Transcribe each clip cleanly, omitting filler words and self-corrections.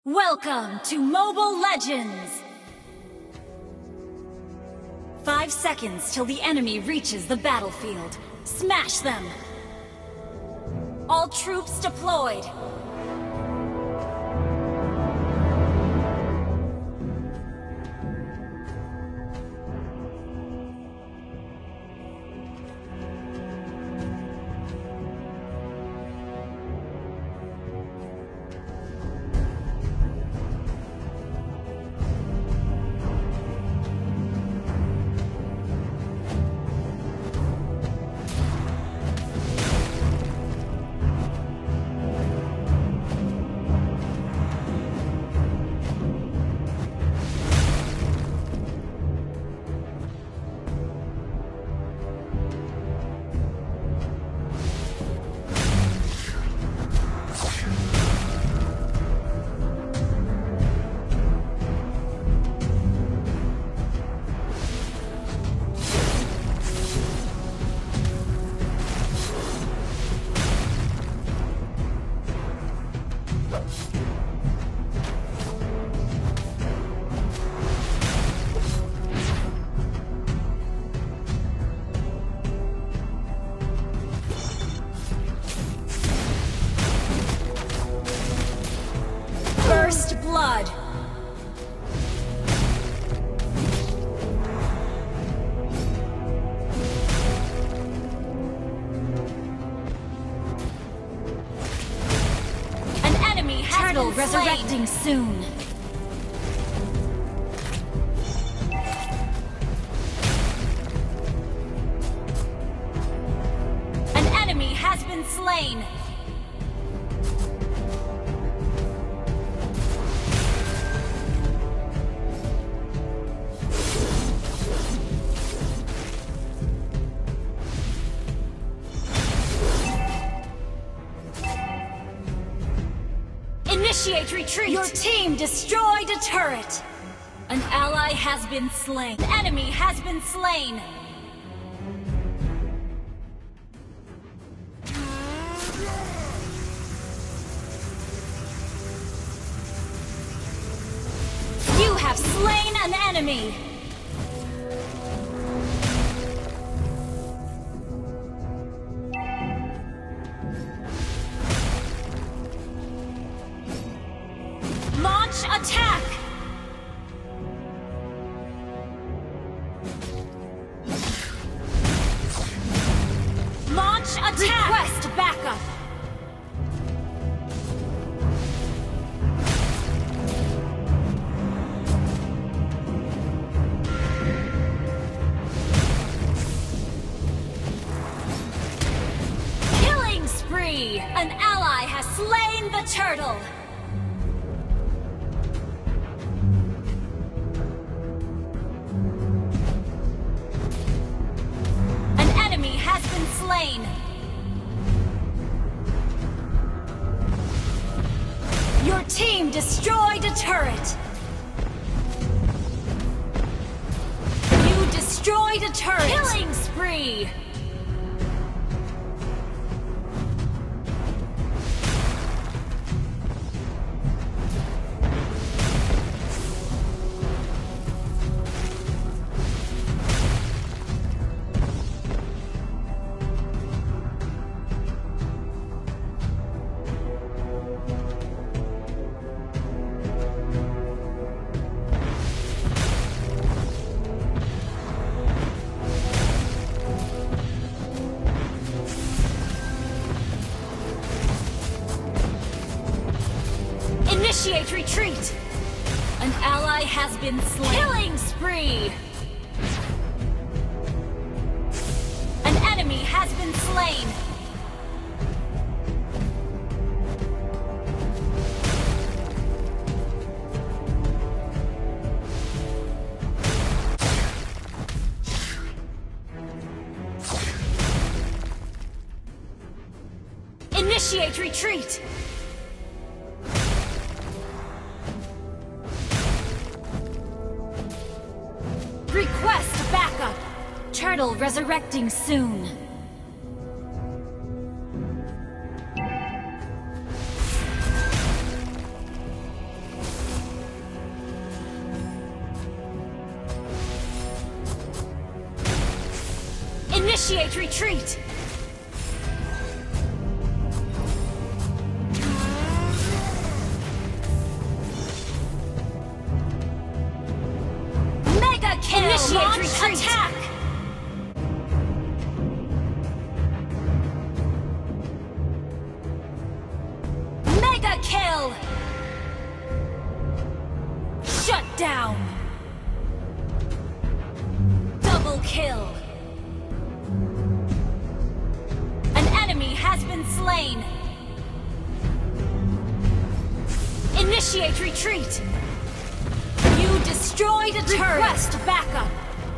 Welcome to Mobile Legends! 5 seconds till the enemy reaches the battlefield. Smash them! All troops deployed! First blood! An enemy has been resurrecting soon. An enemy has been slain. Initiate retreat! Your team destroyed a turret! An ally has been slain. The enemy has been slain! You have slain an enemy! Launch attack! Launch attack! Request backup! Killing spree! An ally has slain the turtle! Slain. Your team destroyed a turret. You destroyed a turret. Killing spree. Initiate retreat! An ally has been slain. Killing spree! An enemy has been slain. Initiate retreat! Request backup! Turtle resurrecting soon. Initiate retreat! Mega kill! Initiate retreat! Attack! Mega kill! Shut down! Double kill! An enemy has been slain! Initiate retreat! You destroyed a turret! Request backup!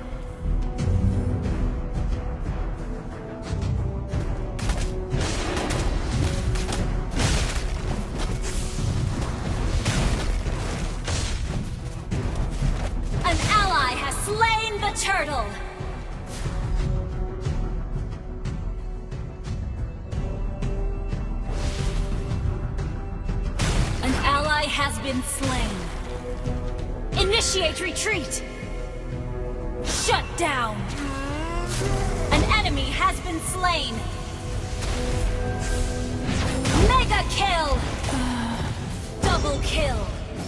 An ally has slain the turtle! An ally has been slain. Initiate retreat! Shut down! An enemy has been slain! Mega kill! Double kill!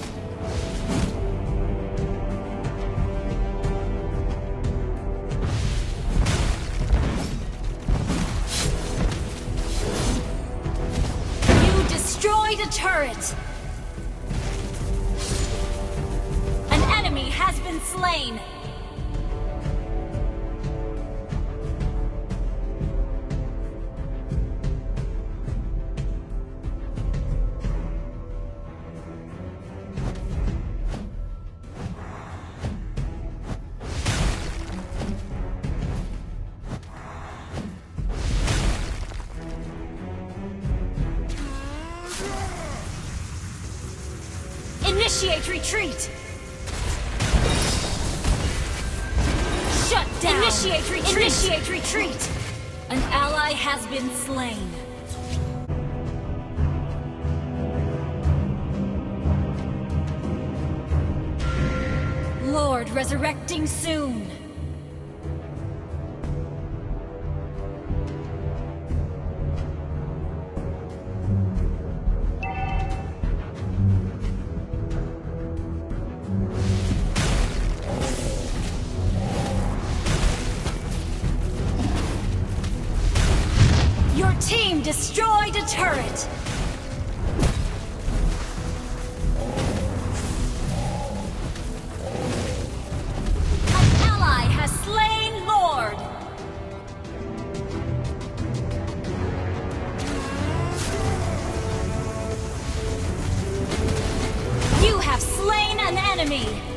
You destroyed a turret! Has been slain. Initiate retreat. Shut down! Initiate retreat! Initiate retreat! An ally has been slain. Lord resurrecting soon. Your team destroyed a turret! An ally has slain Lord! You have slain an enemy!